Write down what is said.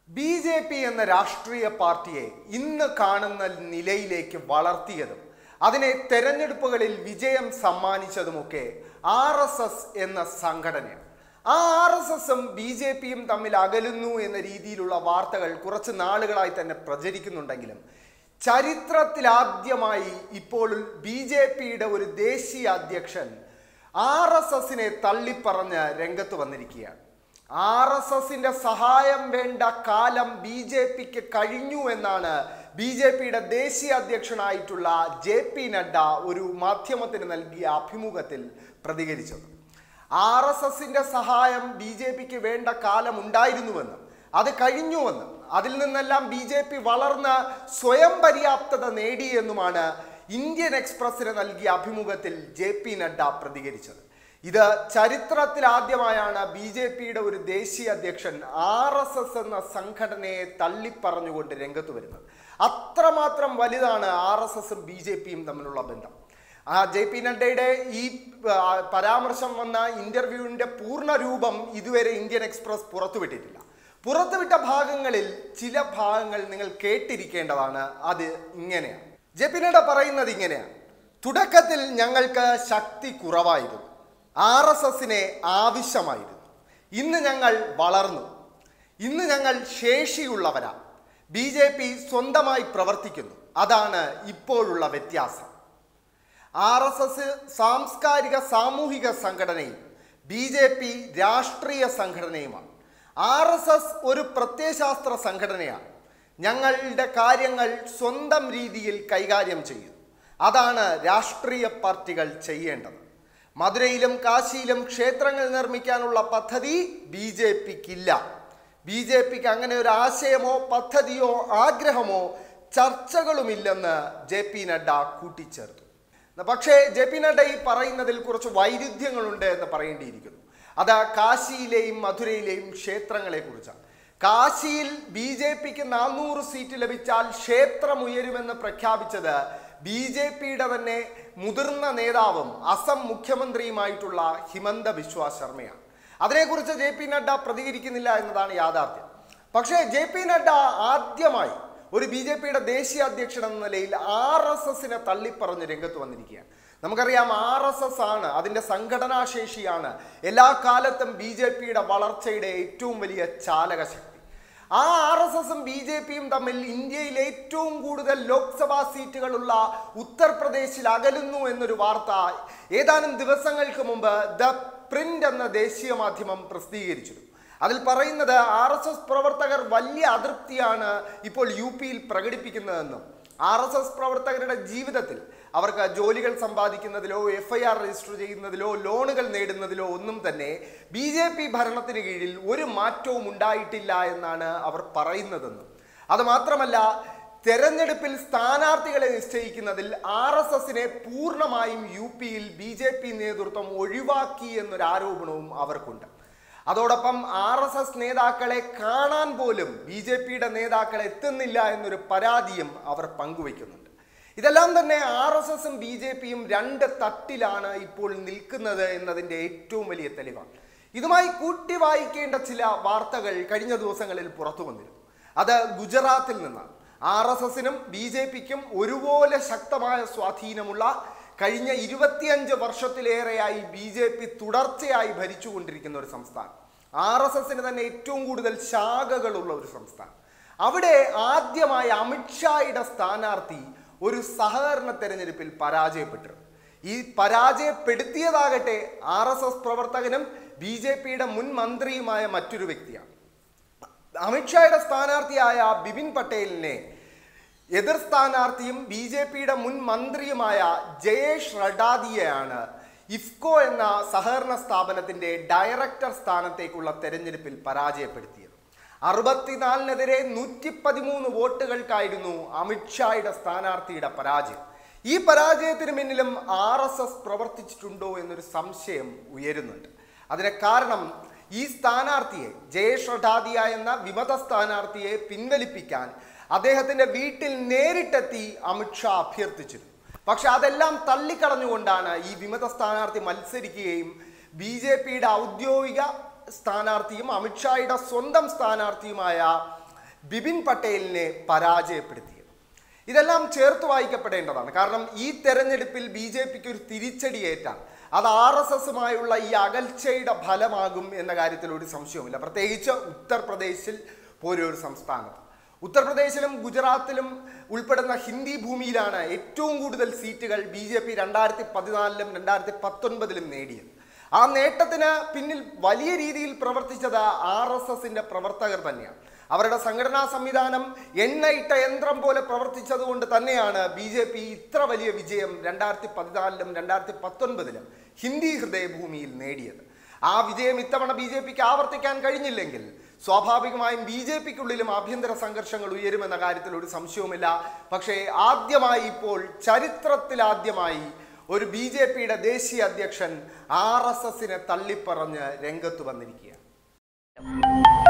BJP. എന്ന രാഷ്ട്രീയ പാർട്ടിയെ ഇന്ന് കാണുന്ന നിലയിലേക്ക് വളർത്തിയതും അതിനെ തെരഞ്ഞെടുപ്പുകളിൽ വിജയം സമ്മാനിച്ചതുമൊക്കെ ആർ.എസ്.എസ്. എന്ന സംഘടനയാണ്. ആ ആർ.എസ്.എസും ബി.ജെ.പിയും തമ്മിൽ അകലുന്നു എന്ന രീതിയിലുള്ള വാർത്തകൾ കുറച്ച് നാളുകളായി തന്നെ പ്രചരിക്കുന്നുണ്ടെങ്കിലും ചരിത്രത്തിലാദ്യമായി ഇപ്പോൾ ബി.ജെ.പിയുടെ ഒരു ദേശീയ അധ്യക്ഷൻ ആർ.എസ്.എസിനെ തള്ളിപ്പറഞ്ഞ് രംഗത്ത് വന്നിരിക്കുകയാണ്. ആർ.എസ്.എസിന്റെ സഹായം വേണ്ട കാലം ബി.ജെ.പിക്ക് കഴിഞ്ഞു എന്നാണ് ബി.ജെ.പിയുടെ ദേശീയ അധ്യക്ഷനായിട്ടുള്ള ജെ.പി. നഡ്ഡ ഒരു മാധ്യമത്തിന് നൽകിയ അഭിമുഖത്തിൽ പ്രതികരിച്ചത്. ആർ.എസ്.എസിന്റെ സഹായം ബി.ജെ.പിക്ക് വേണ്ട കാലം ഉണ്ടായിരുന്നുവെന്നും അത് കഴിഞ്ഞുവെന്നും അതിൽ നിന്നെല്ലാം ബി.ജെ.പി. വളർന്ന് സ്വയം പര്യാപ്തത നേടിയെന്നുമാണ് ഇന്ത്യൻ എക്സ്പ്രസിന് നൽകിയ അഭിമുഖത്തിൽ ജെ.പി. നഡ്ഡ പ്രതികരിച്ചത്. ഇത് ചരിത്രത്തിൽ ആദ്യമായാണ് ബി.ജെ.പിയുടെ ഒരു ദേശീയ അധ്യക്ഷൻ ആർ.എസ്.എസ്. എന്ന സംഘടനയെ തള്ളിപ്പറഞ്ഞുകൊണ്ട് രംഗത്ത് വരുന്നത്. അത്രമാത്രം വലുതാണ് ആർ.എസ്.എസും ബി.ജെ.പിയും തമ്മിലുള്ള ബന്ധം. ജെ.പി. നഡ്ഡയുടെ ഈ പരാമർശം വന്ന ഇന്റർവ്യൂവിന്റെ പൂർണ്ണ രൂപം ഇതുവരെ ഇന്ത്യൻ എക്സ്പ്രസ് പുറത്തുവിട്ടിട്ടില്ല. പുറത്തുവിട്ട ഭാഗങ്ങളിൽ ചില ഭാഗങ്ങൾ നിങ്ങൾ കേട്ടിരിക്കേണ്ടതാണ്. അത് ഇങ്ങനെയാണ്. ജെ.പി. നഡ്ഡ പറയുന്നത് ഇങ്ങനെയാണ്: തുടക്കത്തിൽ ഞങ്ങൾക്ക് ശക്തി കുറവായിരുന്നു, ആർ.എസ്.എസിനെ ആവശ്യമായിരുന്നു. ഇന്ന് ഞങ്ങൾ വളർന്നു, ഇന്ന് ഞങ്ങൾ ശേഷിയുള്ളവരാ. ബി.ജെ.പി. സ്വന്തമായി പ്രവർത്തിക്കുന്നു, അതാണ് ഇപ്പോഴുള്ള വ്യത്യാസം. ആർ.എസ്.എസ്. സാംസ്കാരിക സാമൂഹിക സംഘടനയും ബി.ജെ.പി. രാഷ്ട്രീയ സംഘടനയുമാണ്. ആർ.എസ്.എസ്. ഒരു പ്രത്യയശാസ്ത്ര സംഘടനയാണ്. ഞങ്ങളുടെ കാര്യങ്ങൾ സ്വന്തം രീതിയിൽ കൈകാര്യം ചെയ്യുന്നു. അതാണ് രാഷ്ട്രീയ പാർട്ടികൾ ചെയ്യേണ്ടത്. മധുരയിലും കാശിയിലും ക്ഷേത്രങ്ങൾ നിർമ്മിക്കാനുള്ള പദ്ധതി ബി.ജെ.പിക്കില്ല. ബി.ജെ.പിക്ക് അങ്ങനെ ഒരു ആശയമോ പദ്ധതിയോ ആഗ്രഹമോ ചർച്ചകളുമില്ലെന്ന് ജെ.പി. നഡ്ഡ കൂട്ടിച്ചേർത്തു. പക്ഷേ ജെ.പി. നഡ്ഡ ഈ പറയുന്നതിൽ കുറച്ച് വൈരുദ്ധ്യങ്ങളുണ്ട് എന്ന് പറയേണ്ടിയിരിക്കുന്നു. അത് കാശിയിലെയും മധുരയിലെയും ക്ഷേത്രങ്ങളെ കുറിച്ചാണ്. കാശിയിൽ ബി.ജെ.പിക്ക് 400 സീറ്റ് ലഭിച്ചാൽ ക്ഷേത്രം ഉയരുമെന്ന് പ്രഖ്യാപിച്ചത് ബി.ജെ.പിയുടെ തന്നെ മുതിർന്ന നേതാവും അസം മുഖ്യമന്ത്രിയുമായിട്ടുള്ള ഹിമന്ത ബിശ്വ ശർമ്മയാണ്. അതിനെക്കുറിച്ച് ജെ.പി. നഡ്ഡ പ്രതികരിക്കുന്നില്ല എന്നതാണ് യാഥാർത്ഥ്യം. പക്ഷേ ജെ.പി. നഡ്ഡ ആദ്യമായി ഒരു ബി.ജെ.പിയുടെ ദേശീയ അധ്യക്ഷൻ എന്ന നിലയിൽ ആർ.എസ്.എസിനെ തള്ളിപ്പറഞ്ഞ് രംഗത്ത് വന്നിരിക്കുകയാണ്. നമുക്കറിയാം, ആർ.എസ്.എസ്. ആണ്, അതിൻ്റെ സംഘടനാശേഷിയാണ് എല്ലാ കാലത്തും ബി.ജെ.പിയുടെ വളർച്ചയുടെ ഏറ്റവും വലിയ ചാലകശക്തി. ആ ആർ.എസ്.എസും ബി.ജെ.പിയും തമ്മിൽ ഇന്ത്യയിൽ ഏറ്റവും കൂടുതൽ ലോക്സഭാ സീറ്റുകളുള്ള ഉത്തർപ്രദേശിൽ അകലുന്നു എന്നൊരു വാർത്ത ഏതാനും ദിവസങ്ങൾക്ക് മുമ്പ് ദ പ്രിന്റ് എന്ന ദേശീയ മാധ്യമം പ്രസിദ്ധീകരിച്ചിരുന്നു. അതിൽ പറയുന്നത് ആർ.എസ്.എസ്. പ്രവർത്തകർ വലിയ അതൃപ്തിയാണ് ഇപ്പോൾ യു.പിയിൽ പ്രകടിപ്പിക്കുന്നതെന്നും ആർ.എസ്.എസ്. പ്രവർത്തകരുടെ ജീവിതത്തിൽ അവർക്ക് ജോലികൾ സമ്പാദിക്കുന്നതിലോ FIR രജിസ്റ്റർ ചെയ്യുന്നതിലോ ലോണുകൾ നേടുന്നതിലോ ഒന്നും തന്നെ ബി.ജെ.പി. ഭരണത്തിന് കീഴിൽ ഒരു മാറ്റവും ഉണ്ടായിട്ടില്ല എന്നാണ് അവർ പറയുന്നതെന്നും അതുമാത്രമല്ല, തെരഞ്ഞെടുപ്പിൽ സ്ഥാനാർത്ഥികളെ നിശ്ചയിക്കുന്നതിൽ ആർ.എസ്.എസിനെ പൂർണ്ണമായും യു.പിയിൽ ബി.ജെ.പി. നേതൃത്വം ഒഴിവാക്കി എന്നൊരു ആരോപണവും അവർക്കുണ്ട്. അതോടൊപ്പം ആർ.എസ്.എസ്. നേതാക്കളെ കാണാൻ പോലും ബി.ജെ.പിയുടെ നേതാക്കൾ എത്തുന്നില്ല എന്നൊരു പരാതിയും അവർ പങ്കുവയ്ക്കുന്നുണ്ട്. ഇതെല്ലാം തന്നെ ആർ.എസ്.എസും ബി.ജെ.പിയും രണ്ട് തട്ടിലാണ് ഇപ്പോൾ നിൽക്കുന്നത് എന്നതിൻ്റെ ഏറ്റവും വലിയ തെളിവാണ്. ഇതുമായി കൂട്ടി വായിക്കേണ്ട ചില വാർത്തകൾ കഴിഞ്ഞ ദിവസങ്ങളിൽ പുറത്തു വന്നിരുന്നു. അത് ഗുജറാത്തിൽ നിന്നാണ്. ആർ.എസ്.എസിനും ബി.ജെ.പിക്കും ഒരുപോലെ ശക്തമായ സ്വാധീനമുള്ള, കഴിഞ്ഞ 25 വർഷത്തിലേറെയായി ബി.ജെ.പി. തുടർച്ചയായി ഭരിച്ചുകൊണ്ടിരിക്കുന്ന ഒരു സംസ്ഥാനം. ആർ.എസ്.എസിന് തന്നെ ഏറ്റവും കൂടുതൽ ശാഖകളുള്ള ഒരു സംസ്ഥാനം. അവിടെ ആദ്യമായി അമിത്ഷായുടെ സ്ഥാനാർത്ഥി ഒരു സഹകരണ തെരഞ്ഞെടുപ്പിൽ പരാജയപ്പെട്ടിരുന്നു. ഈ പരാജയപ്പെടുത്തിയതാകട്ടെ ആർ.എസ്.എസ്. പ്രവർത്തകനും ബി.ജെ.പിയുടെ മുൻ മന്ത്രിയുമായ മറ്റൊരു വ്യക്തിയാണ്. അമിത്ഷായുടെ സ്ഥാനാർത്ഥിയായ ബിപിൻ പട്ടേലിനെ എതിർ സ്ഥാനാർത്ഥിയും ബി.ജെ.പിയുടെ മുൻ മന്ത്രിയുമായ ജയേഷ് റഡാദിയെയാണ് ഇഫ്കോ എന്ന സഹകരണ സ്ഥാപനത്തിന്റെ ഡയറക്ടർ സ്ഥാനത്തേക്കുള്ള തെരഞ്ഞെടുപ്പിൽ പരാജയപ്പെടുത്തിയത്. 64-നെതിരെ 113 വോട്ടുകൾക്കായിരുന്നു അമിത്ഷായുടെ സ്ഥാനാർത്ഥിയുടെ പരാജയം. ഈ പരാജയത്തിന് പിന്നിലും ആർ.എസ്.എസ്. പ്രവർത്തിച്ചിട്ടുണ്ടോ എന്നൊരു സംശയം ഉയരുന്നുണ്ട്. അതിന് കാരണം, ഈ സ്ഥാനാർത്ഥിയെ, ജയേഷ് റഡാദിയ എന്ന വിമത സ്ഥാനാർത്ഥിയെ പിൻവലിപ്പിക്കാൻ അദ്ദേഹത്തിന്റെ വീട്ടിൽ നേരിട്ടെത്തി അമിത്ഷാ അഭ്യർത്ഥിച്ചിരുന്നു. പക്ഷെ അതെല്ലാം തള്ളിക്കളഞ്ഞുകൊണ്ടാണ് ഈ വിമത സ്ഥാനാർത്ഥി മത്സരിക്കുകയും ബി.ജെ.പിയുടെ ഔദ്യോഗിക സ്ഥാനാർത്ഥിയും അമിത്ഷായുടെ സ്വന്തം സ്ഥാനാർത്ഥിയുമായ ബിപിൻ പട്ടേലിനെ പരാജയപ്പെടുത്തിയത്. ഇതെല്ലാം ചേർത്ത് വായിക്കപ്പെടേണ്ടതാണ്. കാരണം ഈ തെരഞ്ഞെടുപ്പിൽ BJPക്ക് ഒരു തിരിച്ചടിയേറ്റാൽ അത് RSSുമായുള്ള ഈ അകൽച്ചയുടെ ഫലമാകും എന്ന കാര്യത്തിൽ ഒരു സംശയവുമില്ല. പ്രത്യേകിച്ച് ഉത്തർപ്രദേശിൽ പോലൊരു സംസ്ഥാനത്ത്. ഉത്തർപ്രദേശിലും ഗുജറാത്തിലും ഉൾപ്പെടുന്ന ഹിന്ദി ഭൂമിയിലാണ് ഏറ്റവും കൂടുതൽ സീറ്റുകൾ BJP 2014-ലും 2019-ലും നേടിയത്. ആ നേട്ടത്തിന് പിന്നിൽ വലിയ രീതിയിൽ പ്രവർത്തിച്ചത് RSSന്റെ പ്രവർത്തകർ തന്നെയാണ്. അവരുടെ സംഘടനാ സംവിധാനം എണ്ണയിട്ട യന്ത്രം പോലെ പ്രവർത്തിച്ചതുകൊണ്ട് തന്നെയാണ് BJP ഇത്ര വലിയ വിജയം 2014-ലും 2019-ലും ഹിന്ദി ഹൃദയഭൂമിയിൽ നേടിയത്. ആ വിജയം ഇത്തവണ BJPക്ക് ആവർത്തിക്കാൻ കഴിഞ്ഞില്ലെങ്കിൽ സ്വാഭാവികമായും BJPക്കുള്ളിലും ആഭ്യന്തര സംഘർഷങ്ങൾ ഉയരുമെന്ന കാര്യത്തിൽ ഒരു സംശയവുമില്ല. പക്ഷേ ആദ്യമായി ഇപ്പോൾ ചരിത്രത്തിലാദ്യമായി ഒരു BJPയുടെ ദേശീയ അധ്യക്ഷൻ RSSനെ തള്ളിപ്പറഞ്ഞ് രംഗത്ത് വന്നിരിക്കുകയാണ്.